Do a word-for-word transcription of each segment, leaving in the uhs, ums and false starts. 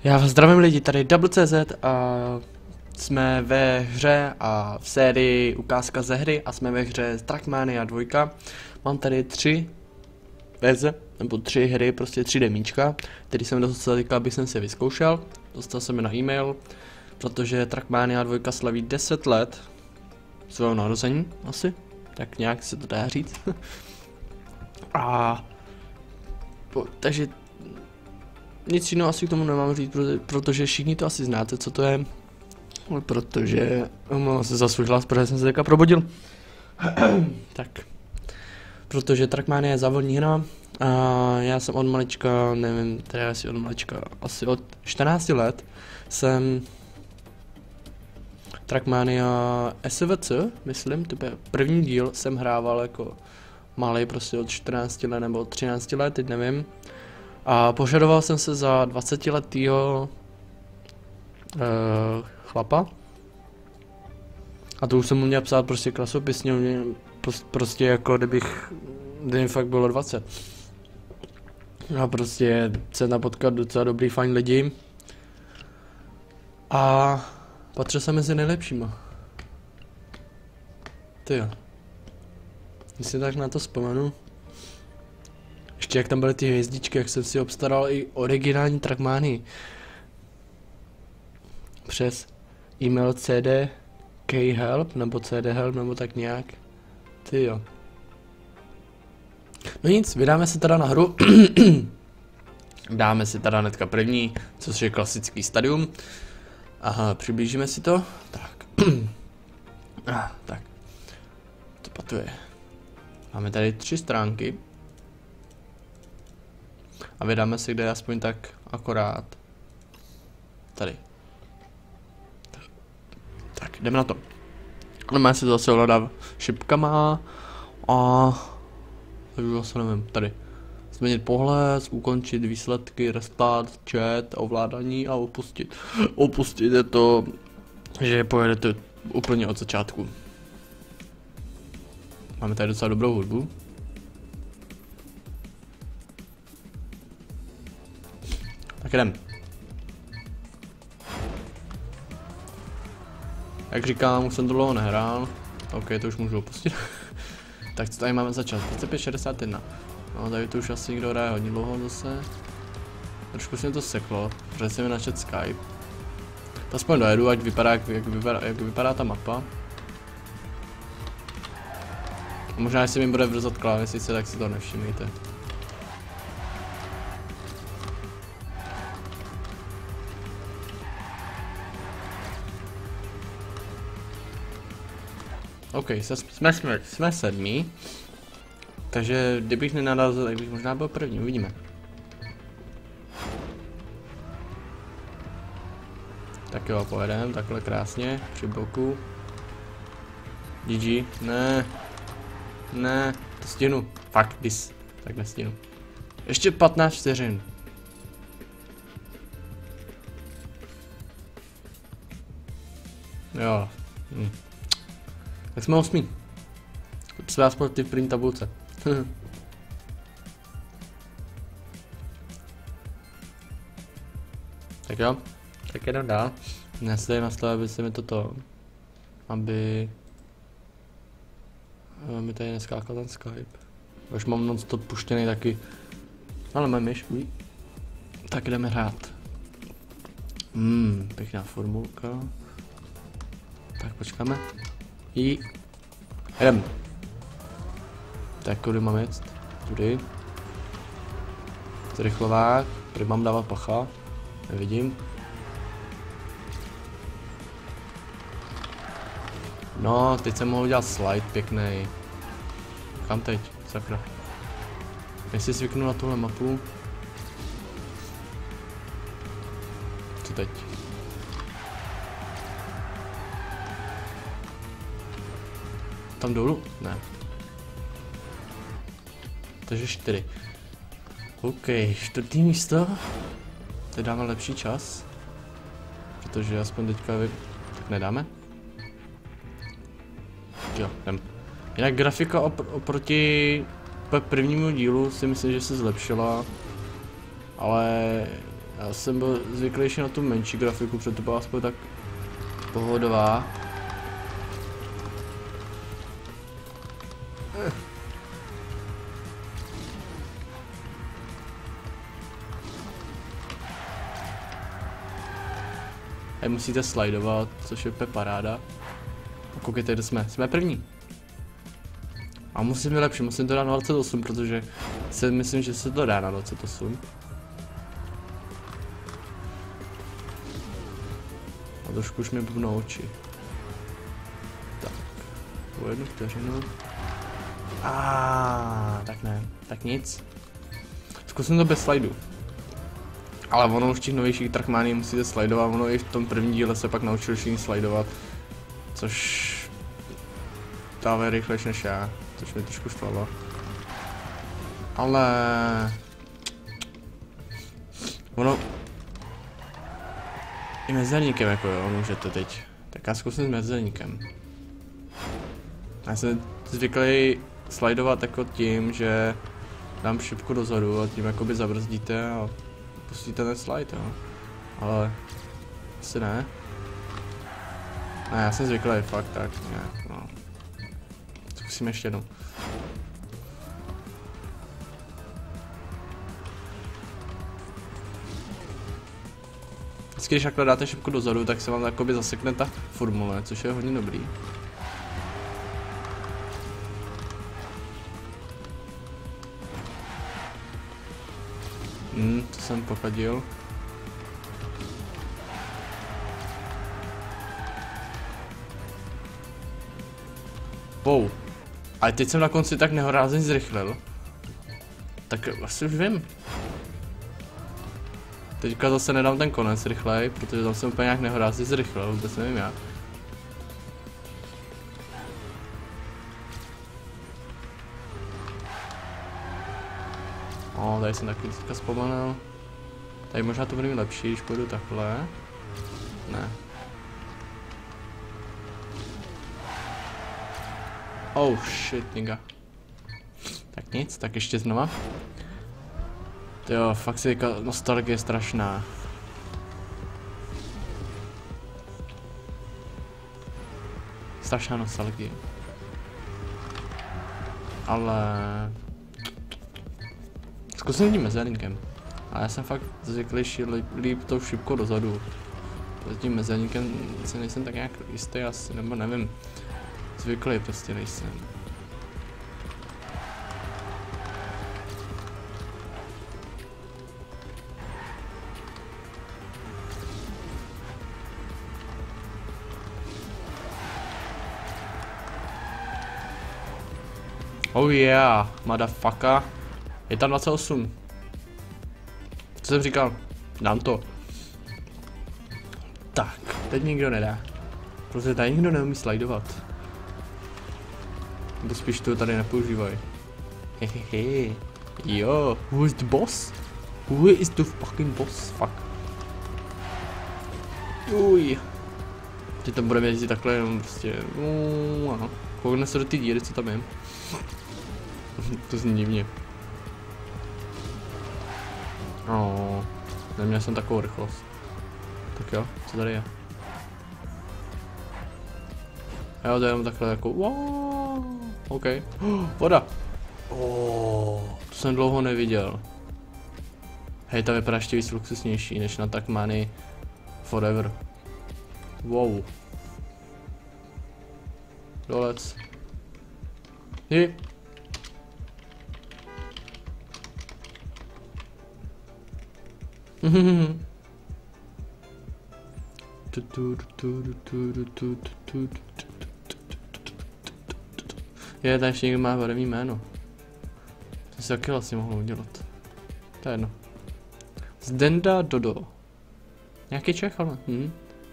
Já vás zdravím lidi, tady Double tečka cé zet a jsme ve hře a v sérii ukázka ze hry a jsme ve hře Trackmania dva. Mám tady tři verze, nebo tři hry, prostě tři demíčka, který jsem dostal teďka, abych jsem si vyzkoušel. Dostal jsem je na e-mail, protože Trackmania dva slaví deset let svého narození, asi, tak nějak se to dá říct. A po, takže nic jiného asi k tomu nemám říct, protože všichni to asi znáte, co to je. Protože mám se za svůj hlas, protože jsem se teďka probudil. Tak. Protože Trackmania je závodní hra a já jsem od malička, nevím, teda asi od malička, asi od čtrnácti let jsem Trackmania es vé cé, myslím, to je první díl, jsem hrával jako malý, prostě od čtrnácti let nebo od třinácti let, teď nevím. A požadoval jsem se za dvacetiletýho uh, chlapa. A to už jsem mu měl psát prostě krasopisně, mě, prostě jako kdybych, kdyby fakt bylo dvacet. A prostě se napotkat docela dobrý, fajn lidi. A patřil jsem mezi nejlepšíma. Tyjo. Když si tak na to vzpomenu. Ještě jak tam byly ty hvězdičky, jak jsem si obstaral i originální Trackmanii. Přes e-mail C D K help, nebo C D help, nebo tak nějak. Tyjo. No nic, vydáme se teda na hru. Dáme si teda hnedka první, což je klasický stadium. Aha, přiblížíme si to. Tak. ah, tak. To patuje. Máme tady tři stránky. A vydáme si kde aspoň tak akorát. Tady. Tak, jdeme na to. Máme si zase ovládat šipkama a tak zase nevím, tady. Změnit pohled, ukončit výsledky, restart, chat, ovládání a opustit. Opustit je to, že pojedete úplně od začátku. Máme tady docela dobrou hudbu. Tak jdem. Jak říkám, už jsem to dlouho nehrál. OK, to už můžu opustit. Tak co tady máme začát? třicet pět šedesát jedna. No, tady to už asi někdo hraje hodně dlouho zase. Trošku se mi to seklo, protože jsem mi načet Skype. To aspoň dojedu, ať vypadá, jak, jak, vypadá, jak vypadá ta mapa. A možná, jestli mi bude vrzat klávesnice, tak si to nevšimnějte. OK, jsme, jsme, jsme sedmí. Takže kdybych nenarazil, tak bych možná byl první, uvidíme. Tak jo, pojedeme takhle krásně, při boku. G G, ne. Ne, to stihnu. Fakt, dis. Tak nestihnu. Ještě patnáct vteřin. Jo. Hm. Tak jsme osmí. Jsme aspoň ty v první tabulce. Tak jo, tak jdem dál. Já se tady nastavím, aby se mi toto, aby mi tady neskákal ten Skype. Už mám non-stop puštěný taky, ale mám myšku. Tak jdeme hrát. Hmm, pěkná formulka. Tak počkáme. I jdem. Tak kudy mám jet? Tudy. Zrychlovák. Tady mám dávat pacha. Nevidím. No, teď jsem mohl udělat slide pěkný. Kam teď? Sakra. Jestli zvyknu na tuhle mapu. Co teď? Tam dolů? Ne. Takže čtyři. OK, čtvrtý místo. Teď dáme lepší čas. Protože aspoň teďka vy... Tak nedáme? Jo, jdem. Jinak grafika opr oproti prvnímu dílu si myslím, že se zlepšila. Ale Já jsem byl zvyklejší na tu menší grafiku, protože to byla aspoň tak pohodová. Tady musíte slidovat, což je úplně paráda. A koukejte, kde jsme. Jsme první. A musím být lepší, musím to dát na dvacet osm, protože si myslím, že se to dá na dvacet osm. A trošku už mi bubnou oči. Tak, po jednu vteřinu. A tak ne, tak nic. Zkusím to bez slidu. Ale ono už v těch novějších Trackmanii musíte slidovat, ono i v tom prvním díle se pak naučil všichni slidovat. Což dává rychlejší než já, což mi trošku štvalo. Ale ono i mezerníkem jako jo, můžete teď. Tak já zkusím s mezerníkem. Já jsem zvyklý slidovat jako tím, že dám šipku dozadu a tím jakoby zabrzdíte a pustíte ten slide, jo. Ale asi ne. Ne, já jsem zvyklý fakt tak nějak, no. Zkusím ještě jednou. Vždycky, když takhle dáte šipku dozadu, tak se vám jakoby zasekne ta formule, což je hodně dobrý. Hmm, to jsem pokadil. Wow. Ale teď jsem na konci tak nehorázně zrychlil. Tak asi už vím. Teďka zase nedám ten konec rychlej, protože tam jsem úplně nějak nehorázně zrychlil, vůbec nevím jak. O, tady jsem taky teďka zpomalil. Tady možná to bude mít lepší, když půjdu takhle. Ne. Oh shit, nigga. Tak nic, tak ještě znova. Jo, fakt si teďka nostalgie strašná. Strašná nostalgie. Ale zkusím tím mezerníkem. A já jsem fakt zvyklejší líp, líp tou šipkou dozadu. Tím mezerníkem si nejsem tak nějak jistý asi, nebo nevím. Zvyklý prostě nejsem. Oh yeah, motherfucker. Je tam dvacet osm. Co jsem říkal? Dám to. Tak, teď nikdo nedá. Protože tady nikdo neumí slidovat. Nebo spíš to tady nepoužívají. Hehehe. Jo, who is the boss? Who is the fucking boss? Fuck. Uj. Teď tam budeme jezdit takhle jenom prostě. No, koukne se do ty díry, co tam je. To zní divně. Oh, neměl jsem takovou rychlost. Tak jo, co tady je? Jo, to je jenom takhle jako wow, OK. Oh, voda! Oh, to jsem dlouho neviděl. Hej, ta vypadá ještě víc luxusnější než na Trackmanii Forever. Wow. Dolec. Ji. Je, tady ještě někdo má barevný jméno. To si taky vlastně mohl udělat. To je jedno. Zdenda Dodo. Nějaký Čech, ale. Hm.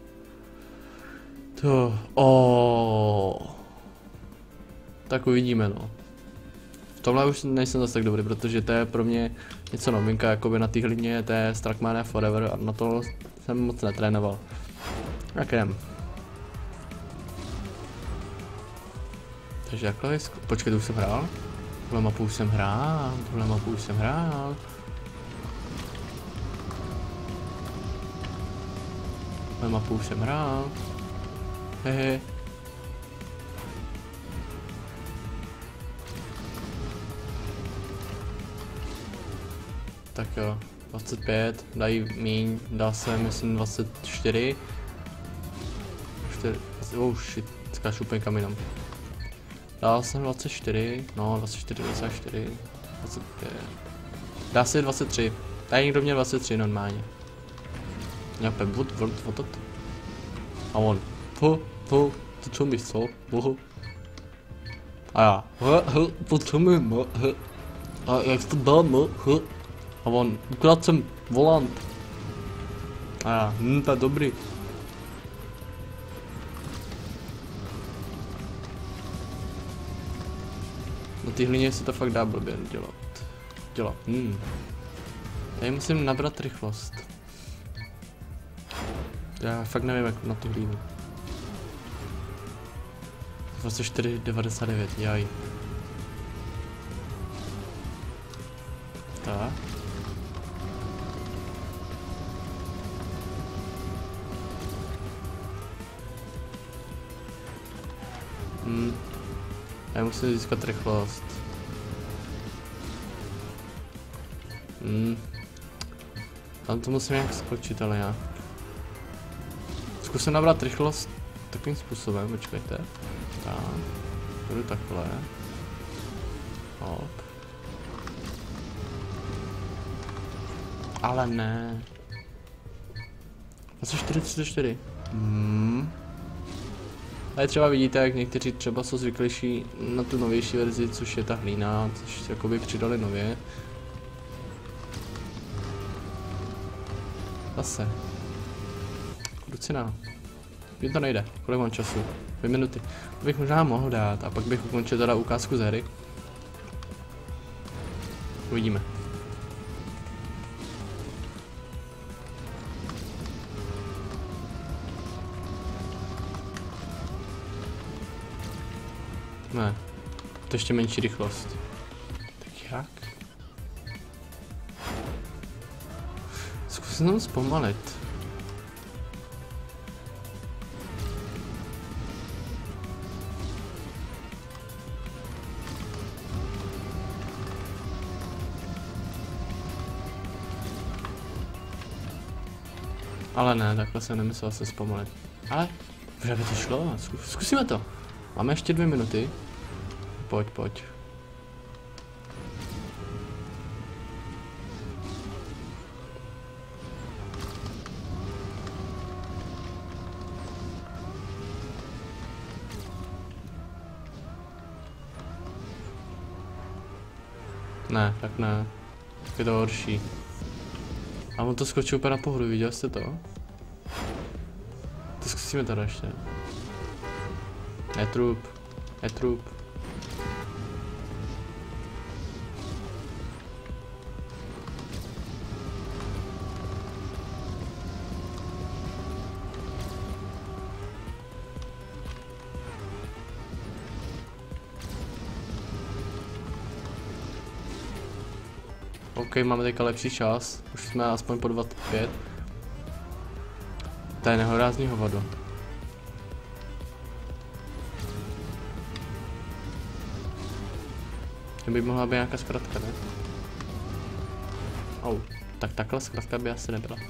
To. Oh. Tak uvidíme, no. V tomhle už nejsem zase tak dobrý, protože to je pro mě něco novinka, jakoby na té hlině, to je Trackmania Forever a na to jsem moc netrénoval. Tak jdem. Takže takhle je, počkej, to už jsem hrál. Tuhle mapu už jsem hrál, tuhle mapu už jsem hrál. Tuhle mapu už jsem hrál. Hehe. Tak jo, dvacet pět, dají míň, dá se myslím dvacet čtyři. čtyři, oh shit, skáču úplně kam jinam. Dal jsem dvacet čtyři, no dvacet čtyři, dvacet čtyři, dvacet pět. Dá se dvacet tři, tady někdo měl dvacet tři normálně. Já pep, what, what, what, what? A on, to, to, to co mi co, bohu. A já, he, he, to co mi, he, a jak to dáme, he. A on, ukradl jsem volant. A já, hm, to je dobrý. Na té hlině se to fakt dá blbě dělat. Dělat, hm. Já musím nabrat rychlost. Já fakt nevím jak na tu hlínu. dvacet čtyři devadesát devět, jaj. Tak. Hmm. Já musím získat rychlost. Hmm. Tam to musím nějak skočit, ale já. Zkusím nabrat rychlost takovým způsobem, počkejte. Tak. Budu takhle. Hop. Ale ne. dvacet čtyři třicet čtyři. Hmm. Tady třeba vidíte, jak někteří třeba jsou zvyklejší na tu novější verzi, což je ta hlína, což jakoby přidali nově. Zase. Krucina. Mně to nejde, kolik mám času? Dvě minuty. To bych možná mohl dát a pak bych ukončil teda ukázku z hry. Uvidíme. Ne, to ještě menší rychlost. Tak jak? Zkusím zpomalit. Ale ne, takhle jsem nemyslel se zpomalit. Ale, že by to šlo, zkusíme to. Máme ještě dvě minuty. Pojď, pojď. Ne, tak ne. Je to horší. A on to skočil úplně na pohodu, viděl jste to? To zkusíme tady ještě. Netrup. Netrup. OK, máme teďka lepší čas. Už jsme aspoň po dvacet pět. To je nehorázný hovado. To by mohla být nějaká zkratka, ne? Oh, tak takhle zkratka by asi nebyla.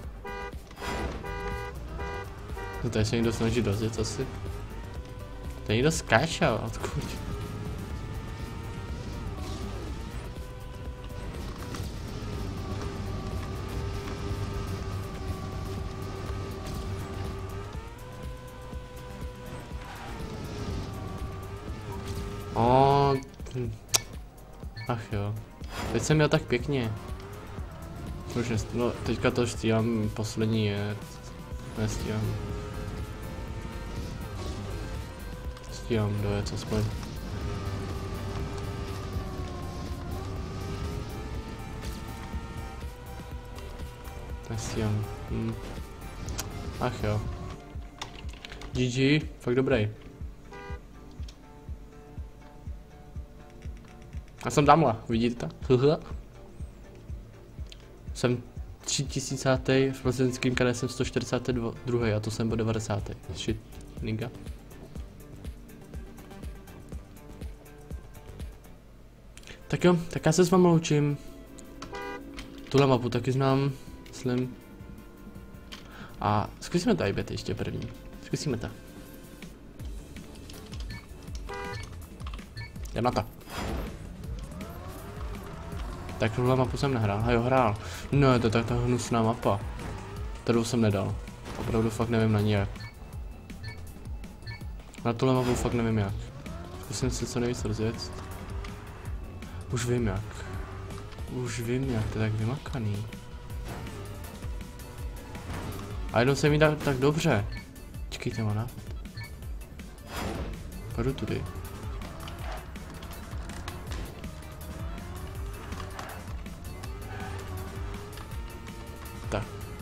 No tady se někdo snaží dozjet asi. To někdo skáče, odkud? Oh, ach jo. Teď jsem měl tak pěkně. Už nest... no, teďka to stíhám, poslední je. Nestíhám. Stíhám dojet aspoň. Nestíhám. Hm. Ach jo. G G, fakt dobrý. Já jsem tamhle, vidíte to? Jsem třitisícátý v prezidentském kade jsem sto čtyřicátý druhý a to jsem byl devadesátý Shit, nigga. Tak jo, tak já se s vámi loučím. Tuhle mapu taky znám, myslím. A zkusíme tady být ještě první. Zkusíme to. Jdem na to. Tak tuhle mapu jsem nehrál, a jo hrál. No je to tak ta hnusná mapa. Kterou jsem nedal. Opravdu fakt nevím na ní jak. Na tuhle mapu fakt nevím jak. Zkusím si co nejvíc rozjet. Už vím jak. Už vím jak, to je tak vymakaný. A jednou se mi dá tak dobře. Čekejte, má nápad. Půjdu tudy. Tak.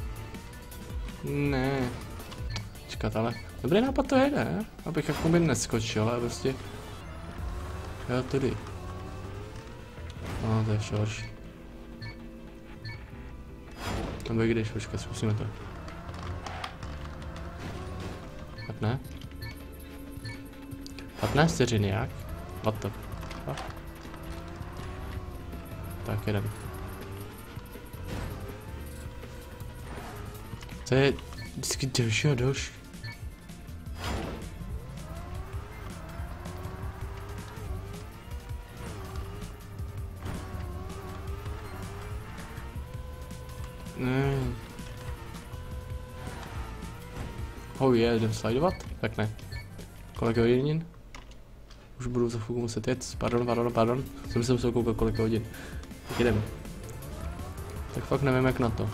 Ne. Čekat, ale dobrý nápad to je, ne? Abych jako by neskočil, ale prostě... Jo, tudy. No, to je ještě horší. Nebo i když, počkat, zkusíme to. Tak ne? patnáct vteřin jak? What the fuck? Tak jedem. To je vždycky delší a delší. Ne. Oh je, jdem slidovat? Tak ne. Kolik hodin? Už budu za chvilku muset jet. Pardon, pardon, pardon. Jsem se musel koukat kolik hodin. Tak jdem. Tak fakt nevím jak na to.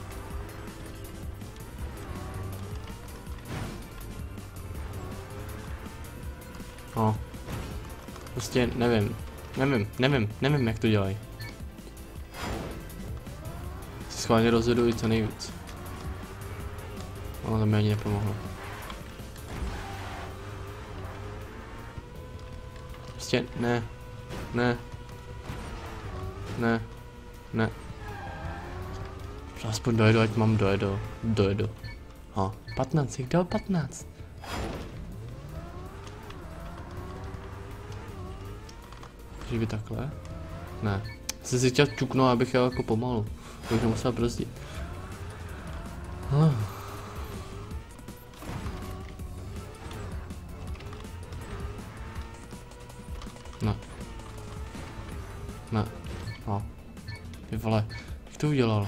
No. Prostě nevím. Nevím, nevím, nevím jak to dělají. Si schválně rozhoduji co nejvíc. No to mi ani nepomohlo. Prostě ne. Ne. Ne. Ne. Aspoň dojedu, ať mám dojedu. Dojedu. Ha, patnáct, jak dal patnáct? Že by takhle? Ne. Jsem si chtěl čuknout, abych jel jako pomalu. Bych nemusel brzdit. Oh. Ne. Ne. No. Ty vole, jak to udělal?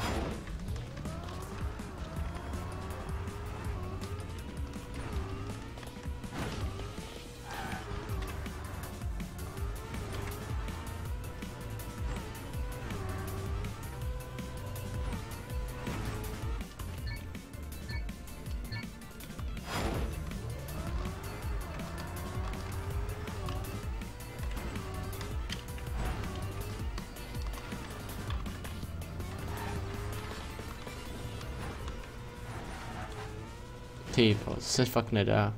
Ty, to se fakt nedá.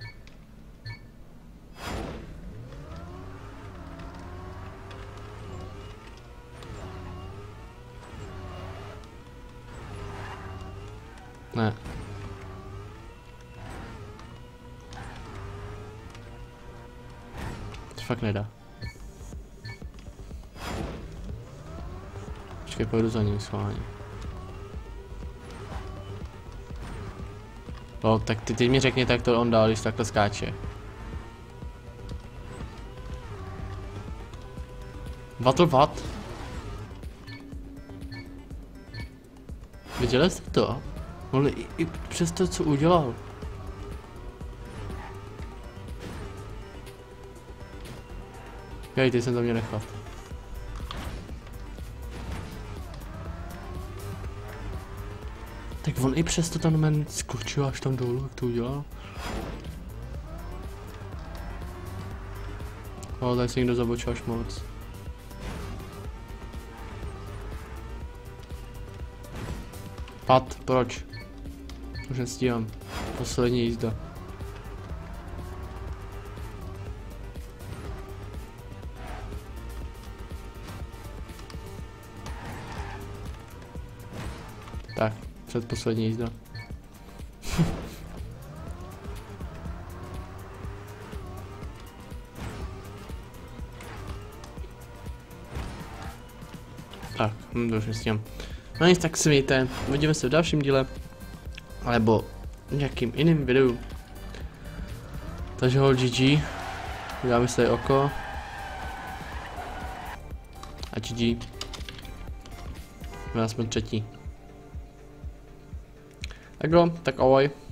Ne. To fakt nedá. Počkej, pojdu za ním schválně. No, tak ty teď mi řekni, tak to on dál, když takhle skáče. Vatl vat? Viděli jste to? On i, i přes to, co udělal. Jej, ty jsem to měl nechat. Tak on i přesto ten men skočil až tam dolů, jak to udělal. O, tady se někdo zabočil až moc. Pat, proč? Už nestíhám. Poslední jízda. Tak, Předposlední jízda. Tak, hm, to už nestíhám. No nic, tak se mějte, uvidíme se v dalším díle, alebo v nějakým jiným videu. Takže hol G G, uděláme si oko. A G G. My jsme třetí. Tak jo, tak ahoj.